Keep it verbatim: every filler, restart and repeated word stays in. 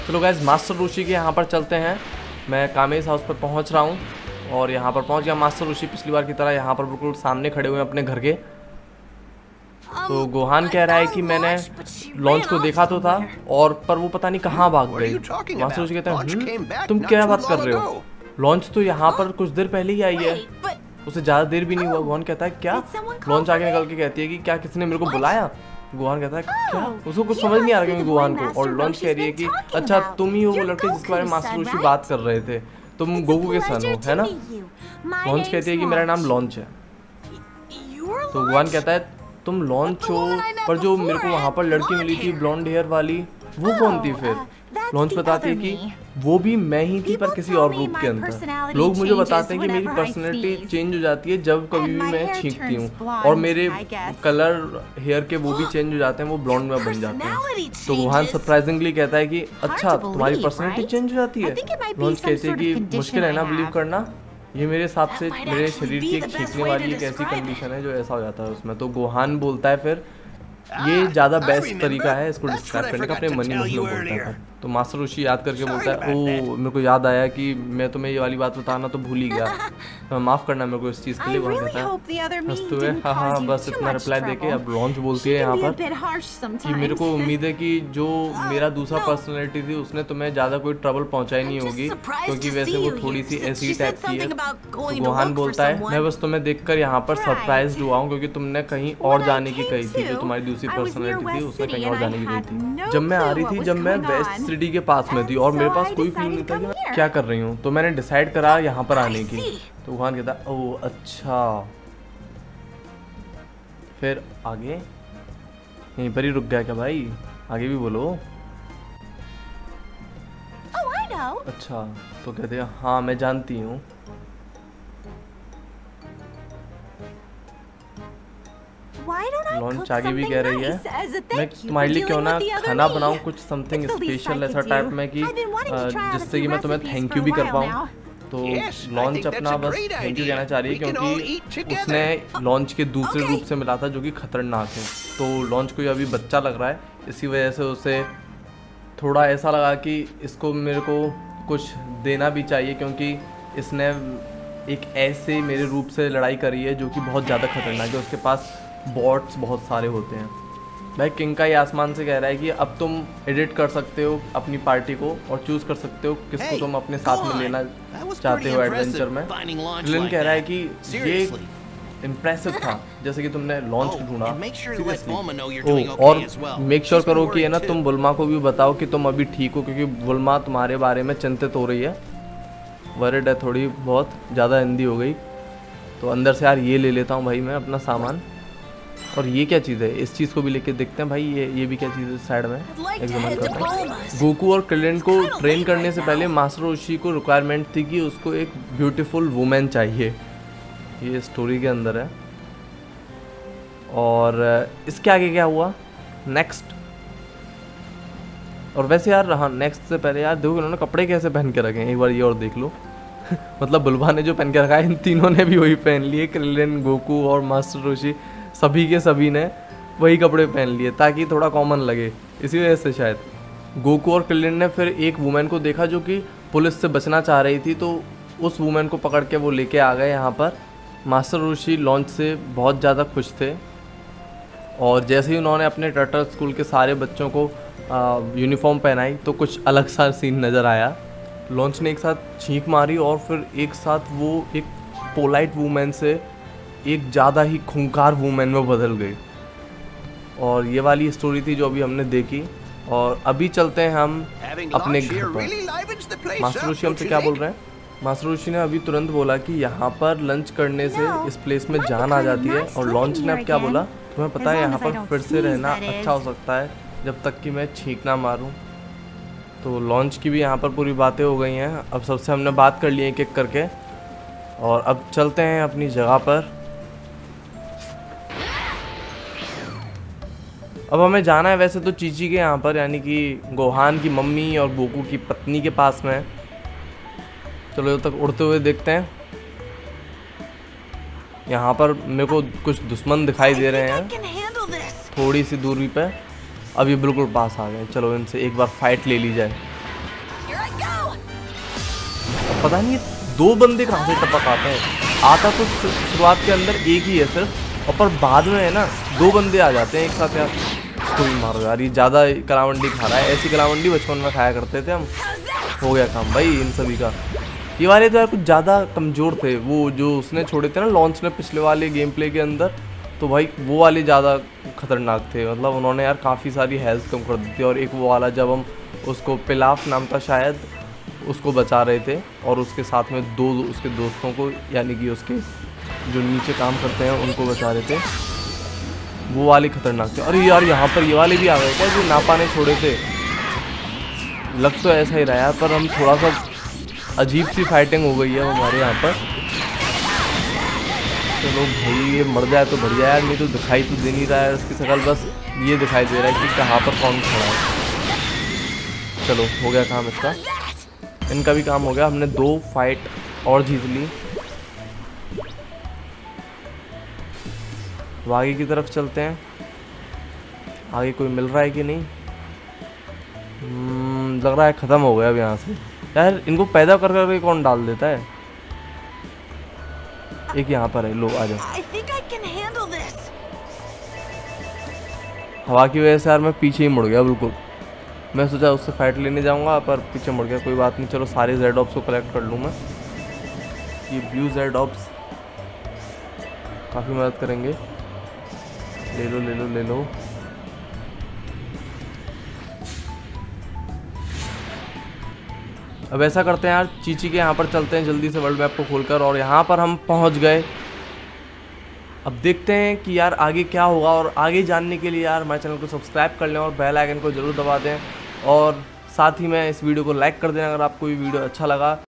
चलो guys master रोशी के यहाँ पर चलते हैं। मैं कामेश हाउस पर पहुँच रहा हूँ और यहाँ पर पहुँच गया मास्टर रोशी पिछली बार की तरह यहाँ पर बिल्कुल सामने खड़े हुए हैं अपने घर के। तो गोहान कह रहा है कि मैंने लॉन्च को देखा तो था और पर वो पता नहीं कहाँ भाग गई। मास्टर रोशी कहते हैं तुम क्या बात कर रहे हो, लॉन्च तो यहाँ पर कुछ देर पहले ही आई है, उसे ज़्यादा देर भी नहीं हुआ। गोहान कहता है क्या? लॉन्च आगे निकल के कहती है कि क्या किसी ने मेरे को बुलाया? गोहान कहता है क्या? उसको कुछ समझ नहीं आ रहा क्योंकि गोहान को। और लॉन्च कह रही है कि अच्छा तुम ही हो वो लड़के जिसके बारे में मास्टर रोशी बात कर रहे थे, तुम गोकू के सन हो है ना? लॉन्च कहती है कि मेरा नाम लॉन्च है। तो गोहान कहता है तुम लॉन्च हो, पर जो मेरे को वहाँ पर लड़की मिली थी ब्लॉन्ड हेयर वाली वो कौन थी फिर? लॉन्च बताती है कि वो भी मैं ही थी पर किसी और रूप के अंदर। लोग मुझे बताते हैं कि मेरी पर्सनैलिटी चेंज हो जाती है जब कभी भी मैं छींकती हूँ और मेरे कलर हेयर के वो भी चेंज हो जाते हैं, वो ब्लॉन्ड में बन जाते हैं। तो गोहान सरप्राइजिंगली कहता है कि अच्छा तुम्हारी पर्सनैलिटी चेंज हो जाती है? लॉन्च कहती है कि मुश्किल है ना बिलीव करना, ये मेरे हिसाब से मेरे शरीर की एक छींकने वाली एक ऐसी कंडीशन है जो ऐसा हो जाता है उसमें। तो गोहान बोलता है फिर ये ज़्यादा बेस्ट तरीका है इसको डिस्क्राइब करने का, अपने मन ही मन में बोलता है। तो मास्टर रोशी याद करके बोलता है ओ मेरे को याद आया कि मैं तुम्हें ये वाली बात बताना तो भूल ही गया, तो माफ़ करना मेरे को इस चीज़ के लिए। वहाँ कहता है हंसते हुए हाँ हाँ बस इतना रिप्लाई देके अब लॉन्च बोलती है यहाँ पर कि मेरे को उम्मीद है कि जो मेरा दूसरा पर्सनैलिटी थी उसने तुम्हें ज़्यादा कोई ट्रबल पहुँचाई नहीं होगी क्योंकि वैसे वो थोड़ी सी ऐसी टाइप की है। तो गोहान बोलता है मैं बस तुम्हें देख कर यहाँ पर सरप्राइज हुआ हूँ क्योंकि तुमने कहीं और जाने की कही थी, जो तुम्हारी दूसरी पर्सनैलिटी थी उसने कहीं और जाने की कही थी। जब मैं आ रही थी जब मैं वेस्ट सिटी के पास में थी और मेरे पास कोई फील नहीं था कि मैं क्या कर रही हूँ, तो मैंने डिसाइड करा यहाँ पर आने की। तो गोहान कहता है ओह अच्छा, फिर आगे यहीं पर ही रुक गया क्या भाई? आगे भी बोलो। अच्छा तो कहते हैं हाँ मैं जानती हूँ। लॉन्च आगे भी कह रही है मैं तुम्हारे लिए क्यों ना खाना बनाऊं कुछ समथिंग स्पेशल ऐसा टाइप में कि जिससे कि मैं तुम्हें थैंक यू भी कर पाऊँ। तो लॉन्च अपना बस थैंक यू कहना चाह रही है क्योंकि उसने लॉन्च के दूसरे रूप से मिला था जो कि खतरनाक है। तो लॉन्च को अभी बच्चा लग रहा है, इसी वजह से उसे थोड़ा ऐसा लगा कि इसको मेरे को कुछ देना भी चाहिए क्योंकि इसने एक ऐसे मेरे रूप से लड़ाई करी है जो कि बहुत ज़्यादा खतरनाक है, उसके पास बॉट्स बहुत सारे होते हैं। भाई किंग का ये आसमान से कह रहा है कि अब तुम एडिट कर सकते हो अपनी पार्टी को और चूज़ कर सकते हो किसको तुम अपने साथ में लेना चाहते हो एडवेंचर में। क्लिन कह रहा है कि ये इम्प्रेसिव था जैसे कि तुमने लॉन्च ढूंढा सीरियसली। और मेक श्योर करो कि है ना तुम बुल्मा को भी बताओ कि तुम अभी ठीक हो क्योंकि बुल्मा तुम्हारे बारे में चिंतित हो रही है, वरिड है थोड़ी बहुत ज़्यादा हिंदी हो गई। तो अंदर से यार ये ले लेता हूँ भाई मैं अपना सामान। और ये क्या चीज़ है, इस चीज़ को भी लेके देखते हैं भाई ये ये भी क्या चीज़ है साइड में एग्जामिन करते हैं। गोकू और क्रिलिन को ट्रेन करने से पहले मास्टर रोशी को रिक्वायरमेंट थी कि उसको एक ब्यूटीफुल वुमेन चाहिए, ये स्टोरी के अंदर है। और इसके आगे क्या हुआ नेक्स्ट? और वैसे यार हाँ नेक्स्ट से पहले यार देखो इन्होंने कपड़े कैसे पहन के रखे हैं, एक बार ये और देख लो मतलब बुल्बा ने जो पहन के रखा है इन तीनों ने भी वही पहन लिए, क्रिलिन गोकू और मास्टर रोशी सभी के सभी ने वही कपड़े पहन लिए ताकि थोड़ा कॉमन लगे, इसी वजह से शायद। गोकू और क्रिलिन ने फिर एक वुमेन को देखा जो कि पुलिस से बचना चाह रही थी, तो उस वुमेन को पकड़ के वो लेके आ गए यहाँ पर। मास्टर रोशी लॉन्च से बहुत ज़्यादा खुश थे और जैसे ही उन्होंने अपने टर्टल स्कूल के सारे बच्चों को यूनिफॉर्म पहनाई तो कुछ अलग सा सीन नज़र आया। लॉन्च ने एक साथ छींक मारी और फिर एक साथ वो एक पोलाइट वुमेन से एक ज़्यादा ही खूंखार वुमेन में बदल गई। और ये वाली स्टोरी थी जो अभी हमने देखी। और अभी चलते हैं हम अपने घर पर। मास्टर रोशी हमसे क्या बोल रहे हैं? मास्टर रोशी ने अभी तुरंत बोला कि यहाँ पर लंच करने से इस प्लेस में जान आ जाती है। और लॉन्च ने अब क्या बोला, तुम्हें पता है यहाँ पर फिर से रहना अच्छा हो सकता है जब तक कि मैं छींक ना मारूँ। तो लॉन्च की भी यहाँ पर पूरी बातें हो गई हैं, अब सबसे हमने बात कर ली एक एक करके। और अब चलते हैं अपनी जगह पर। अब हमें जाना है वैसे तो चीची के यहाँ पर, यानी कि गोहान की मम्मी और गोकू की पत्नी के पास में। चलो जब तक उड़ते हुए देखते हैं। यहाँ पर मेरे को कुछ दुश्मन दिखाई दे रहे हैं थोड़ी सी दूरी पे। अब ये बिल्कुल पास आ गए, चलो इनसे एक बार फाइट ले ली जाए। पता नहीं दो बंदे कहाँ से टपक आते हैं। आता तो शुरुआत के अंदर एक ही है सिर्फ, और पर बाद में है ना दो बंदे आ जाते हैं एक साथ यार। इसको भी मारो यार, ये ज़्यादा कलावंडी खा रहा है। ऐसी कलावंडी बचपन में खाया करते थे हम। हो गया काम भाई इन सभी का। ये वाले तो यार कुछ ज़्यादा कमज़ोर थे, वो जो उसने छोड़े थे ना लॉन्च ने पिछले वाले गेम प्ले के अंदर, तो भाई वो वाले ज़्यादा खतरनाक थे। मतलब उन्होंने यार काफ़ी सारी हेल्थ कम कर दी थी। और एक वो वाला जब हम उसको पिलाफ नाम था शायद, उसको बचा रहे थे और उसके साथ में दो उसके दोस्तों को, यानी कि उसके जो नीचे काम करते हैं उनको बचा रहे थे, वो वाले खतरनाक थे। अरे यार यहाँ पर ये वाले भी आ गए क्या जो नापा ने छोड़े थे। लग तो ऐसा ही रहा यार, पर हम थोड़ा सा अजीब सी फाइटिंग हो गई है हमारे यहाँ पर। चलो भाई ये मर जाए तो बढ़िया यार, नहीं तो दिखाई तो दे नहीं रहा है उसकी शक्ल, बस ये दिखाई दे रहा है कि कहाँ पर कौन खड़ा है। चलो हो गया काम इसका, इनका भी काम हो गया। हमने दो फाइट और जीत ली। अब आगे की तरफ चलते हैं, आगे कोई मिल रहा है कि नहीं। hmm, लग रहा है ख़त्म हो गया अब यहाँ से। यार इनको पैदा कर करके कौन डाल देता है। एक यहाँ पर है, लो आ जाओ। हवा की वजह से यार मैं पीछे ही मुड़ गया बिल्कुल। मैं सोचा उससे फाइट लेने जाऊंगा पर पीछे मुड़ गया। कोई बात नहीं, चलो सारे जेड ऑप्स को कलेक्ट कर लूँ मैं। ये ब्लू जेड ऑप्स काफ़ी मदद करेंगे। ले लो ले लो ले लो। अब ऐसा करते हैं यार, चीची के यहाँ पर चलते हैं जल्दी से वर्ल्ड मैप को खोलकर, और यहाँ पर हम पहुँच गए। अब देखते हैं कि यार आगे क्या होगा। और आगे जानने के लिए यार हमारे चैनल को सब्सक्राइब कर लें और बेल आइकन को ज़रूर दबा दें, और साथ ही में इस वीडियो को लाइक कर दें अगर आपको ये वीडियो अच्छा लगा।